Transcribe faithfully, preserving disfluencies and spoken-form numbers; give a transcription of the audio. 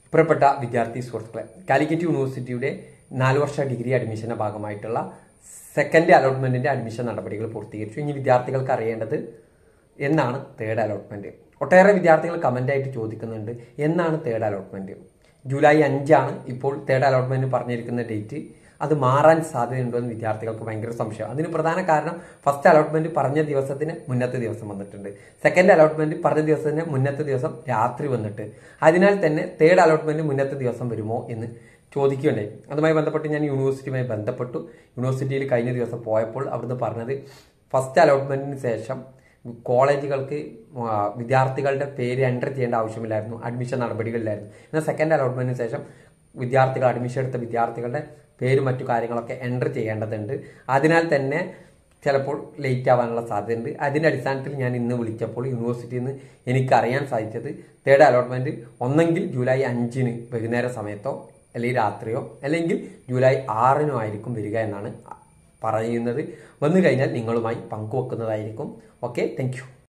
പ്രിയപ്പെട്ട വിദ്യാർത്ഥി സുഹൃത്തുക്കളെ, കാലിക്കറ്റ് യൂണിവേഴ്സിറ്റിയുടെ നാല് വർഷ ഡിഗ്രി അഡ്മിഷന്റെ ഭാഗമായിട്ടുള്ള സെക്കൻഡ് അലോട്ട്മെന്റിന്റെ അഡ്മിഷൻ നടപടികൾ പൂർത്തീകരിച്ചു. ഇനി വിദ്യാർത്ഥികൾക്ക് അറിയേണ്ടത് എന്നാണ് തേർഡ് അലോട്ട്മെന്റ്. ഒട്ടേറെ വിദ്യാർത്ഥികൾ കമന്റായിട്ട് ചോദിക്കുന്നുണ്ട്, എന്നാണ് തേർഡ് അലോട്ട്മെന്റ്? ജൂലൈ അഞ്ചാണ് ഇപ്പോൾ തേർഡ് അലോട്ട്മെന്റ് പറഞ്ഞിരിക്കുന്ന ഡേറ്റ്. അത് മാറാൻ സാധ്യതയുണ്ടോ എന്ന് വിദ്യാർത്ഥികൾക്ക് ഭയങ്കര സംശയം. അതിന് പ്രധാന കാരണം ഫസ്റ്റ് അലോട്ട്മെന്റ് പറഞ്ഞ ദിവസത്തിന് മുന്നത്തെ ദിവസം വന്നിട്ടുണ്ട്, സെക്കൻഡ് അലോട്ട്മെന്റ് പറഞ്ഞ ദിവസത്തിന് മുന്നത്തെ ദിവസം രാത്രി വന്നിട്ട്, അതിനാൽ തന്നെ തേർഡ് അലോട്ട്മെന്റ് മുന്നത്തെ ദിവസം വരുമോ എന്ന് ചോദിക്കുകയുണ്ടായി. അതുമായി ബന്ധപ്പെട്ട് ഞാൻ യൂണിവേഴ്സിറ്റിയുമായി ബന്ധപ്പെട്ടു. യൂണിവേഴ്സിറ്റിയിൽ കഴിഞ്ഞ ദിവസം പോയപ്പോൾ അവിടുന്ന് പറഞ്ഞത് ഫസ്റ്റ് അലോട്ട്മെന്റിന് ശേഷം കോളേജുകൾക്ക് വിദ്യാർത്ഥികളുടെ പേര് എൻ്റർ ചെയ്യേണ്ട ആവശ്യമില്ലായിരുന്നു, അഡ്മിഷൻ നടപടികളിലായിരുന്നു. എന്നാൽ സെക്കൻഡ് അലോട്ട്മെന്റിന് ശേഷം വിദ്യാർത്ഥികൾ അഡ്മിഷൻ എടുത്ത വിദ്യാർത്ഥികളുടെ പേരും മറ്റു കാര്യങ്ങളൊക്കെ എൻ്റർ ചെയ്യേണ്ടതുണ്ട്. അതിനാൽ തന്നെ ചിലപ്പോൾ ലേറ്റ് ആവാനുള്ള സാധ്യതയുണ്ട്. അതിൻ്റെ അടിസ്ഥാനത്തിൽ ഞാൻ ഇന്ന് വിളിച്ചപ്പോൾ യൂണിവേഴ്സിറ്റിയിൽ നിന്ന് എനിക്ക് അറിയാൻ സാധിച്ചത് തേർഡ് അലോട്ട്മെന്റ് ഒന്നെങ്കിൽ ജൂലൈ അഞ്ചിന് വൈകുന്നേര സമയത്തോ അല്ലെങ്കിൽ രാത്രിയോ അല്ലെങ്കിൽ ജൂലൈ ആറിനോ ആയിരിക്കും വരിക എന്നാണ് പറയുന്നത്. വന്നു കഴിഞ്ഞാൽ നിങ്ങളുമായി പങ്കുവെക്കുന്നതായിരിക്കും. Okay, thank you.